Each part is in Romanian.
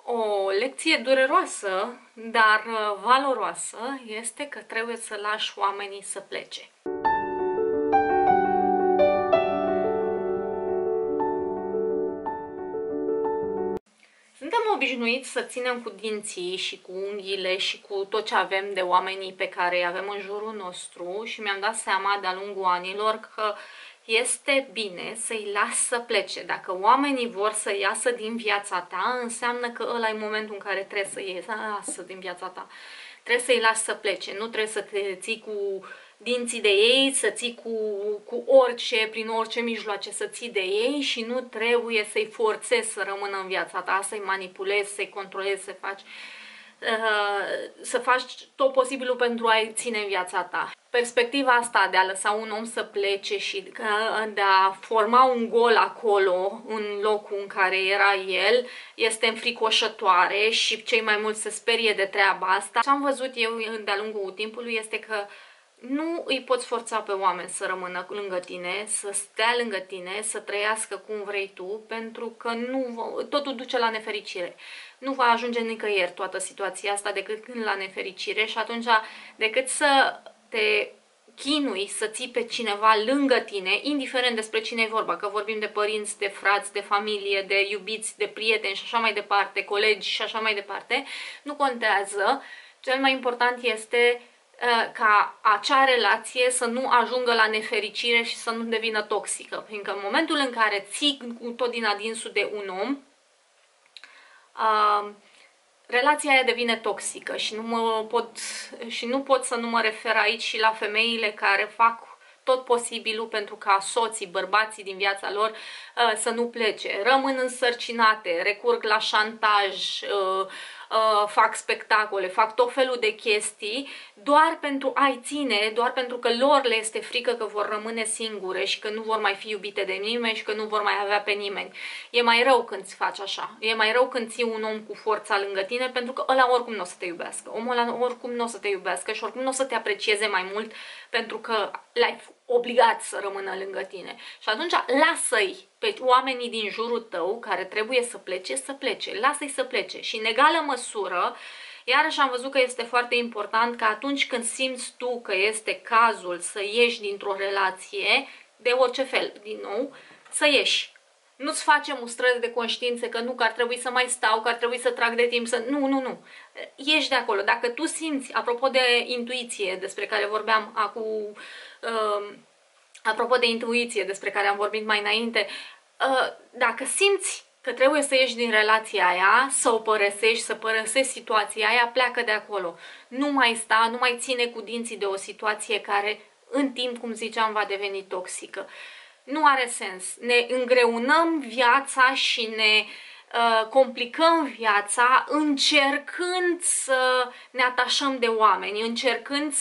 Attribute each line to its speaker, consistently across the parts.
Speaker 1: O lecție dureroasă, dar valoroasă, este că trebuie să lași oamenii să plece. Suntem obișnuiți să ținem cu dinții și cu unghiile și cu tot ce avem de oamenii pe care îi avem în jurul nostru și mi-am dat seama de-a lungul anilor că este bine să-i lași să plece. Dacă oamenii vor să iasă din viața ta, înseamnă că ăla e momentul în care trebuie să iasă din viața ta. Trebuie să-i lași să plece, nu trebuie să te ții cu dinții de ei, să ții cu orice, prin orice mijloace să ții de ei și nu trebuie să-i forțezi să rămână în viața ta, să-i manipulezi, să-i controlezi, să faci tot posibilul pentru a-i ține în viața ta. Perspectiva asta de a lăsa un om să plece și de a forma un gol acolo, în locul în care era el, este înfricoșătoare și cei mai mulți se sperie de treaba asta. Ce am văzut eu de-a lungul timpului este că nu îi poți forța pe oameni să rămână lângă tine, să stea lângă tine, să trăiască cum vrei tu, pentru că totul duce la nefericire. Nu va ajunge nicăieri toată situația asta decât la nefericire și atunci decât să te chinui să ții pe cineva lângă tine, indiferent despre cine e vorba, că vorbim de părinți, de frați, de familie, de iubiți, de prieteni și așa mai departe, colegi și așa mai departe, nu contează. Cel mai important este ca acea relație să nu ajungă la nefericire și să nu devină toxică. Fiindcă în momentul în care ții tot din adinsul de un om, relația aia devine toxică și nu pot să nu mă refer aici și la femeile care fac tot posibilul pentru ca soții, bărbații din viața lor să nu plece. Rămân însărcinate, recurg la șantaj, fac spectacole, fac tot felul de chestii doar pentru a-i ține, doar pentru că lor le este frică că vor rămâne singure și că nu vor mai fi iubite de nimeni și că nu vor mai avea pe nimeni. E mai rău când îți faci așa. E mai rău când ții un om cu forța lângă tine, pentru că ăla oricum nu o să te iubească. Omul ăla oricum nu o să te iubească și oricum nu o să te aprecieze mai mult pentru că l-ai obligat să rămână lângă tine. Și atunci lasă-i pe oamenii din jurul tău care trebuie să plece, lasă-i să plece. Și în egală măsură, iarăși am văzut că este foarte important că atunci când simți tu că este cazul să ieși dintr-o relație, de orice fel, din nou, să ieși. Nu-ți face mustrări de conștiință că nu, că ar trebui să mai stau, că ar trebui să trag de timp, să... Nu. Ieși de acolo. Dacă tu simți, apropo de intuiție despre care vorbeam acum, apropo de intuiție despre care am vorbit mai înainte, dacă simți că trebuie să ieși din relația aia, să o părăsești, să părăsești situația aia, pleacă de acolo. Nu mai sta, nu mai ține cu dinții de o situație care în timp, cum ziceam, va deveni toxică. Nu are sens. Ne îngreunăm viața și ne complicăm viața încercând să ne atașăm de oameni, încercând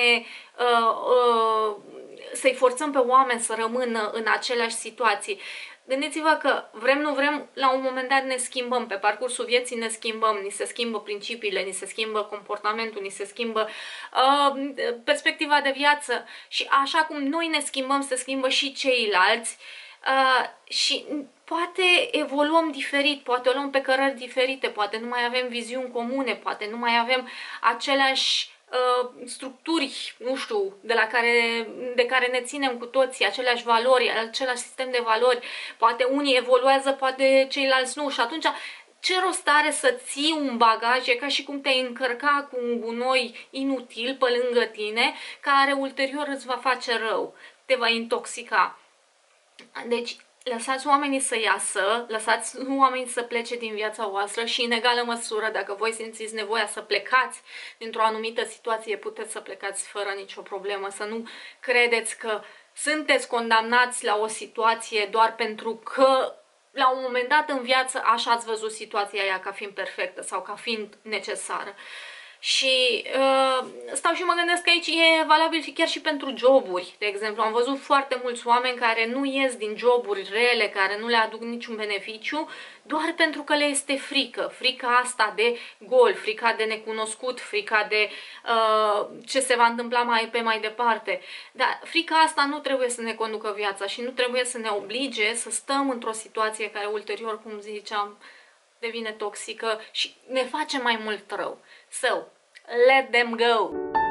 Speaker 1: să-i forțăm pe oameni să rămână în aceleași situații. Gândiți-vă că vrem, nu vrem, la un moment dat ne schimbăm, pe parcursul vieții ne schimbăm, ni se schimbă principiile, ni se schimbă comportamentul, ni se schimbă perspectiva de viață și așa cum noi ne schimbăm, se schimbă și ceilalți și poate evoluăm diferit, poate o luăm pe cărări diferite, poate nu mai avem viziuni comune, poate nu mai avem aceleași structuri, nu știu, de care ne ținem cu toții, aceleași valori, același sistem de valori, poate unii evoluează, poate ceilalți nu și atunci ce rost are să ții un bagaj, e ca și cum te-ai încărca cu un gunoi inutil pe lângă tine, care ulterior îți va face rău, te va intoxica. Deci lăsați oamenii să iasă, lăsați oamenii să plece din viața voastră și în egală măsură, dacă voi simțiți nevoia să plecați dintr-o anumită situație, puteți să plecați fără nicio problemă, să nu credeți că sunteți condamnați la o situație doar pentru că la un moment dat în viață așa ați văzut situația aia ca fiind perfectă sau ca fiind necesară. Și stau și mă gândesc că aici e valabil chiar și pentru joburi. De exemplu, am văzut foarte mulți oameni care nu ies din joburi rele, care nu le aduc niciun beneficiu, doar pentru că le este frică. Frica asta de gol, frica de necunoscut, frica de ce se va întâmpla mai departe. Dar frica asta nu trebuie să ne conducă viața și nu trebuie să ne oblige să stăm într-o situație care ulterior, cum ziceam, devine toxică și ne face mai mult rău. So, let them go!